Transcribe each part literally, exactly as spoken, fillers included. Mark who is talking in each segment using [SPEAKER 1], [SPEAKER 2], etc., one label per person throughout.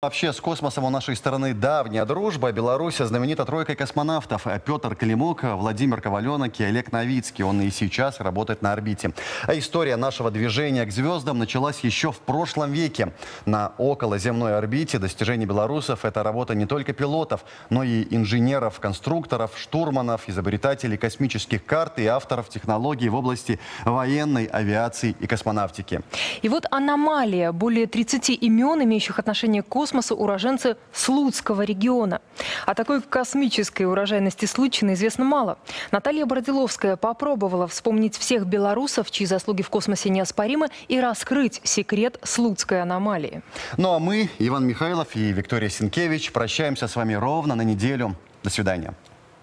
[SPEAKER 1] Вообще, с космосом у нашей страны давняя дружба. Беларусь знаменита тройкой космонавтов. Петр Климук, Владимир Коваленок и Олег Новицкий. Он и сейчас работает на орбите. А история нашего движения к звездам началась еще в прошлом веке. На околоземной орбите достижения белорусов – это работа не только пилотов, но и инженеров, конструкторов, штурманов, изобретателей космических карт и авторов технологий в области военной авиации и космонавтики.
[SPEAKER 2] И вот аномалия. Более тридцати имен, имеющих отношение к космосу, уроженцы Слуцкого региона. О такой космической урожайности Случина известно мало. Наталья Бородиловская попробовала вспомнить всех белорусов, чьи заслуги в космосе неоспоримы, и раскрыть секрет Слуцкой аномалии.
[SPEAKER 1] Ну а мы, Иван Михайлов и Виктория Сенкевич, прощаемся с вами ровно на неделю. До свидания.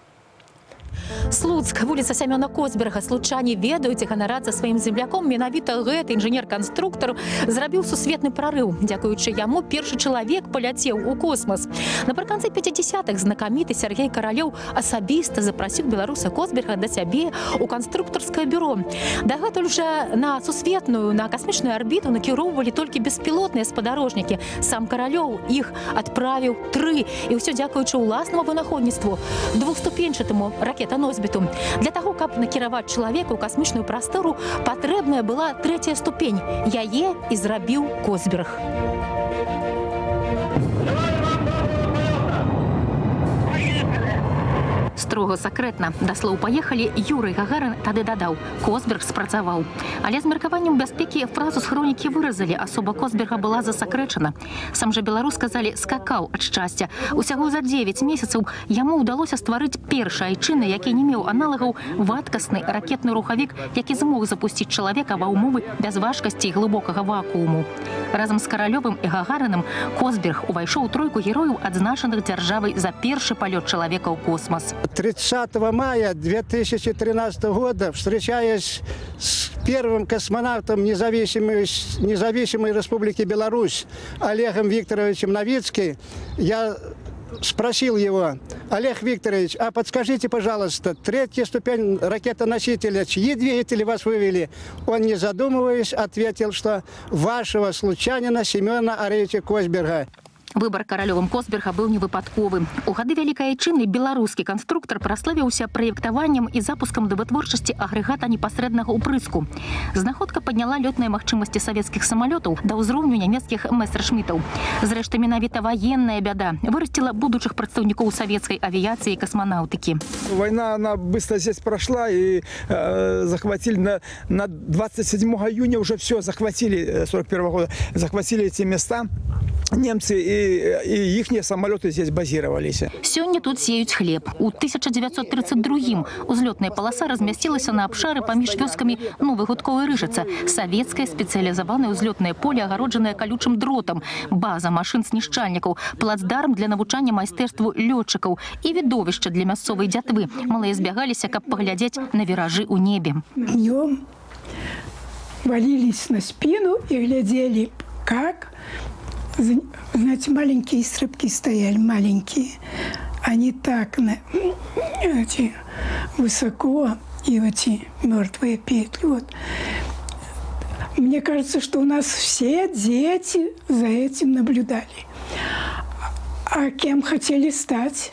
[SPEAKER 3] Слуцк, вуліца Сямёна Косберга. Случане ведаюць і ганарацца сваім земляком. Менавіта гэты інжынер-канструктар зрабіў сусветны прарыў. Дзякуючы яму першы чалавек паляцеў у космас. Напрыканцы пяцідзясятых знакаміты Сергей Каралёў асабіста запрасіў беларуса Косберга да сябе ў канструктарскае бюро. Дагэтуль жа на сусветную, на касмічную арбіту накіроўвалі толькі беспілотныя спадарожнікі. Сам Каралёў іх адправіў тры. І ўсё дзякуючы ўласнаму вынаходніцтву, двухступенчатаму ракетаносьбіту. Для того, каб накіраваць чалавека ў касмічную прастору, патрэбная была трэцяя ступень. Яе і зрабіў Косберг. Строго сакрэтна. Да слоў паехалі, Юрый Гагарин тады дадаў: Косберг спрацаваў. Але з меркаваннем бяспекі фразу з хронікі выразалі. Асоба Косберга была засакрэчана. Сам жа беларус, сказалі, скакаў ад шчасця. Усяго за дзевяць месяцаў яму ўдалося стварыць першы айчынны, які не меў аналагаў, вадкасны ракетны рухавік, які змог запусціць чалавека ва ўмовы без важкасці і глыбокага вакууму. Разам з Каралёвым і Гагарыным Косберг увайшоў у тройку герояў, адзначаных дзяржавай за першы палёт чалавека ў космас.
[SPEAKER 4] тридцатого мая две тысячи тринадцатого года, встречаясь с первым космонавтом независимой, независимой Республики Беларусь Олегом Викторовичем Новицким, я спросил его: Олег Викторович, а подскажите, пожалуйста, третья ступень ракетоносителя, чьи двигатели вас вывели? Он, не задумываясь, ответил, что вашего случайнина Семена Аревича Косберга.
[SPEAKER 3] Выбор Каралёвым Косберга быў невыпадковы. У гады вялікай айчынны беларускі канструктар праславіўся праектаваннем і запускам да вытворчасці агрэгата непасрэднага ўпрыску. Знаходка падняла лётныя магчымасці савецкіх самалётаў да ўзроўню нямецкіх месершмітаў. Зрэшты, менавіта ваенная бяда вырасціла будучых прадстаўнікоў савецкай авіяцыі і касмонаўтыкі.
[SPEAKER 5] Война, она быстро здесь прошла, и э, захватили на, на двадцать седьмого июня уже все захватили, сорок первого года, захватили эти места. Немцы и, и их самолеты здесь базировались.
[SPEAKER 3] Сёння тут сеюць хлеб. У тысяча девятьсот тридцать другім узлётная полоса размясцілася на абшары паміж вёскамі Новы Гудкова і Рыжыца. Савецкае спецыялізаванае ўзлётнае поле, агароджанае калючым дротам, база машын-знішчальнікаў, плацдарм для навучання майстэрству лётчыкаў і відовішча для мясцовай дзятвы. Малыя збягаліся, каб паглядзець на віражы ў небе.
[SPEAKER 6] Днём валились на спину и глядели, как... Знаете, маленькие стрыбки стояли, маленькие. Они так на, эти, высоко, и эти мертвые петли. Вот. Мне кажется, что у нас все дети за этим наблюдали. А кем хотели стать?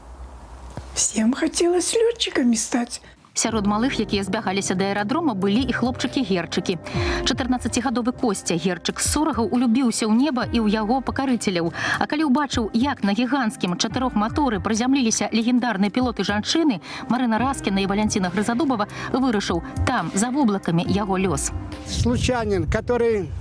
[SPEAKER 6] Всем хотелось летчиками стать.
[SPEAKER 3] Сярод малых, якія збягаліся да аэрадрома, былі і хлопчыкі-герчыкі. чатырнаццацігадовы Косця, герчык з Сорагаў, улюбіўся ў неба і ў яго пакарыцеляў. А калі ўбачыў, як на гіганцкім чатырохматоры прызямліліся легендарныя пілоты-жанчыны, Марына Раскіна і Валянціна Грызадубова, вырашыў, там, за воблакамі, яго лёс.
[SPEAKER 4] Случайнин, который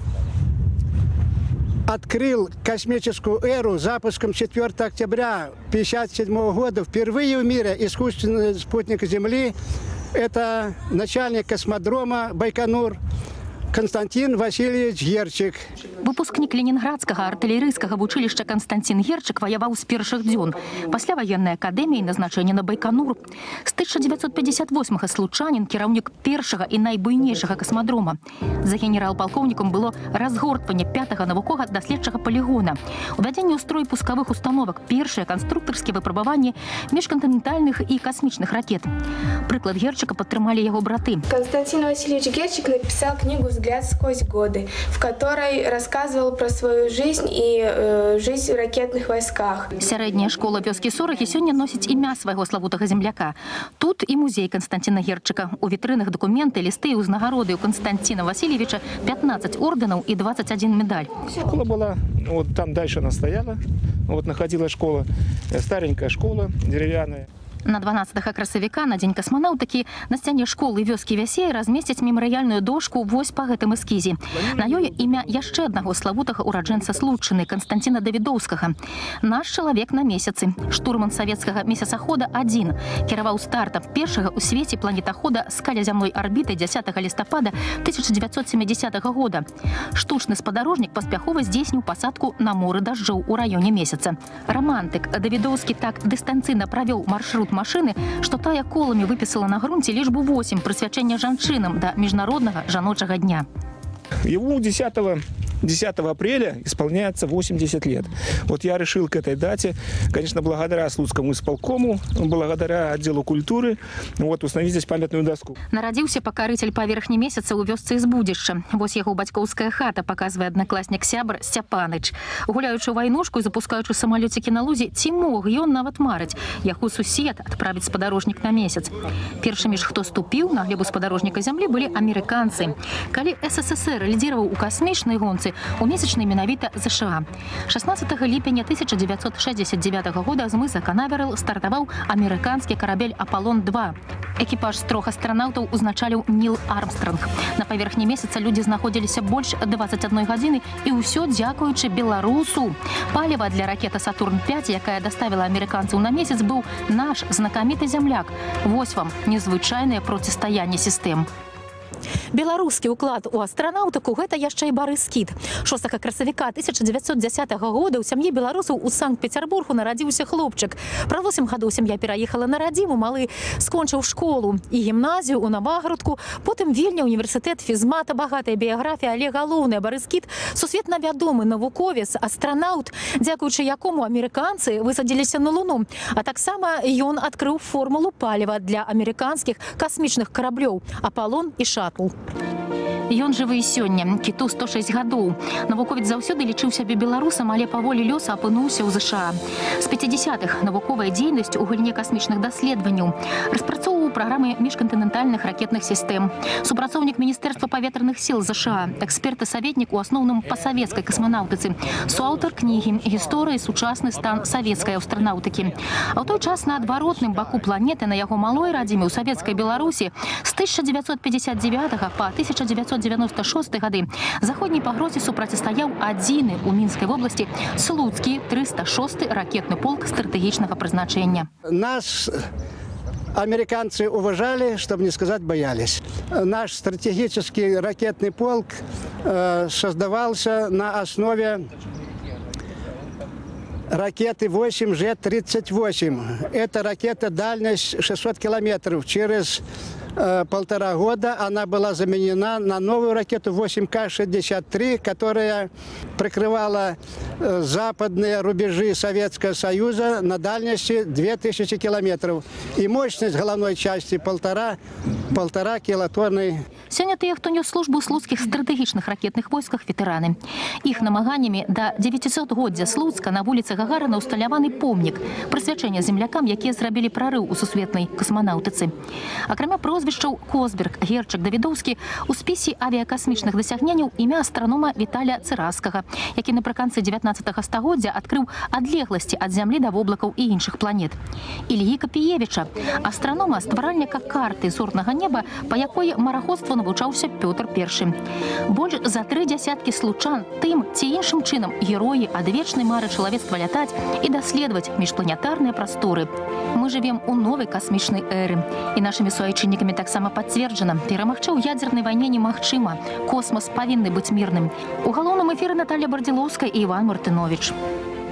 [SPEAKER 4] открыл космическую эру запуском четвёртого октября пятьдесят седьмого года впервые в мире искусственный спутник Земли. Это начальник космодрома Байконур Константин Васильевич Герчик.
[SPEAKER 3] Выпускнік Ленінградскага артылерыйскага вучылішча Константин Герчик ваяваў з першых дзён. Пасля военной акадэміі назначэнне на Байконур. З тысяча девятьсот пятьдесят восьмого случанин, кіраўнік першага і найбуйнейшага космодрома. За генерал-полковником было разгортванне пятага навуковага даследчага полигона, увядзенне ў строй пускавых установак, першыя канструктарскія выпрабаванні межконтинентальных і касмічных ракет. Прыклад Герчика падтрымалі яго браты.
[SPEAKER 7] Константин Васильевич Герчик написал книгу «С «Взгляд сквозь годы», в которой рассказывал про свою жизнь и э, жизнь в ракетных войсках.
[SPEAKER 3] Сярэдняя школа вёскі Сорахі сёння носіць імя свайго славутага земляка. Тут і музей Константина Герчика. У вітрынах документы, листы і ўзнагароды у Константина Васильевича пятнадцать орденов и двадцать один медаль.
[SPEAKER 8] Школа была, вот там дальше она стояла, вот находилась школа, старенькая школа деревянная.
[SPEAKER 3] На дванаццатага красавіка, на дзень касманаўтыкі, на сцяне школы вёскі Вясей размесцяць мемарыяльную дошку вось па гэтым эскізе. На ёй імя яшчэ аднаго славутага ураджэнца Случыны Константина Давідоўскага. Наш чалавек на месяцы. Штурман савецкага месяцахода адзін. Кіраваў стартам першага ў свеце планетахода з калязямной арбітай дзясятага лістапада тысяча девятьсот семидесятого года. Штучны спадарожнік паспяхова здзейсніў пасадку на моры дажджоў у раёне месяца. Романтык Давідоўскі так дыстанцыйна правёў маршрут машины, что тая колами выписала на грунте лишбу восемь присвячения жанчынам до Международного жаночего дня.
[SPEAKER 8] Ему десятого апреля исполняется восемьдесят лет. Вот я решил к этой дате, конечно, благодаря Слуцкому исполкому, благодаря отделу культуры, вот, установить здесь памятную доску.
[SPEAKER 3] Нарадзіўся пакарыцель паверхні месяца ў вёсцы Збудзішча. Вось яго бацькоўская хата, показывае аднакласнік сябр Сцяпаныч. Гуляючы вайнушку і запускаючы самалёцікі на лузе, ці мог ён нават марыць, яго сусед адправіць спадарожнік на месяц. Першымі ж, хто ступіў на глебу спадарожніка зямлі, былі амерыканцы. Калі СССР лідзіраваў у касмічнай гонцы, у месячнай менавіта ЗША. шестнадцатого ліпеня тысяча девятьсот шестьдесят девятого года з мыса Канаверал стартаваў амерыканскі карабель Аполлон два. Экіпаж з трох астранаўтаў узначаліў Ніл Армстронг. На паверхні месяца людзі знаходзіліся больш двадцать одной гадзіны, і ўсё дзякуючы беларусу. Паліва для ракеты Сатурн пять, якая даставіла амерыканцаў на месяц, быў наш знакаміты зямляк. Вось вам незвычайнае процістаянне сістэм. Беларускі ўклад у астранаўтыку – гэта яшчэ і Барыс Кіт. шостага красавіка тысяча девятьсот десятого года ў сям'і беларусаў у Санкт-Петербургу нарадзіўся хлопчык. Пра восемь гадоў сям'я пераехала на радзіму, малы скончыў школу і гімназію ў Наваградку, потым Вільня, універсітэт, фізмата, багатая біяграфія, але галоўнае, Барыс Кіт – сусветна вядомы навуковец, астранаўт, дзякуючы якому амерыканцы высадзіліся на Луну. А таксама ён адкрыў формулу паліва для амерыканскіх касмічных караблёў «Аполлон» і «Шаттл». Ён жывы і сёння, Кіту сто шесть гадоў. Навуковец заўсёды лічыў сябе беларусам, але паволі лёса апынуўся ў ЗША. З пятидесятых навуковая дзейнасць у галіне касмічных даследаванняў. Распрацоўваў праграмы міжкантынентальных ракетных сістэм. Супрацоўнік Міністэрства паветраных сіл ЗША. Эксперт і саветнік у асноўным па савецкай касманаўтыцы. Суаўтар кнігі «Гісторыя і сучасны стан савецкай астранаўтыкі». А ў той час на адваротным баку планеты, на яго малой радзіме ў савецкай Беларусі з тысяча девятьсот пятьдесят девятого па тысяча девятьсот девяносто шестой гады заходняй пагрозе супрацьстаяў адзіны ў Мінскай вобласці Слуцкі триста шестой ракетны полк стратэгічнага прызначэння.
[SPEAKER 4] Нас американцы уважали, чтобы не сказать боялись. Наш стратегический ракетный полк э, создавался на основе ракеты восемь Ж тридцать восемь. Это ракета дальность шестьсот километров. Через э, полтора года она была заменена на новую ракету восемь К шестьдесят три, которая прикрывала э, западные рубежи Советского Союза на дальности две тысячи километров. И мощность головной части полтора, полтора килотонны.
[SPEAKER 3] Сёння тыя, хто нёс службу ў слуцкіх стратэгічных ракетных войсках, ветэраны. Іх намаганнямі да дзевяцісотгоддзя Слуцка на вуліцы Гагарына ўсталяваны помнік, прысвячэнне землякам, якія зрабілі прарыў у сусветнай касманаўтыцы. Акрамя прозвішчаў Косберг, Герчык, Давідоўскі, у спісе авіякасмічных дасягненняў імя астранома Віталя Цыраскага, які напрыканцы дзевятнаццатага стагоддзя адкрыў адлегласці ад зямлі да воблакаў і іншых планет. Ільі Капіевіча, астранома, стваральніка карты зорнага неба, па якой мараходству навучаўся Пётр Першы. Больш за тры дзясяткі случан тым ці іншым чынам героі адвечнай мары чалавецтва лятаць і даследаваць міжпланетарныя прасторы. Мы жывем у новай касмічнай эры. І нашымі суайчыннікамі таксама пацверджана, перамагчы ў ядзернай вайне немагчыма. Космас павінны быць мірным. У галоўным эфіры Наталья Бардзілоўская і Іван Мартынович.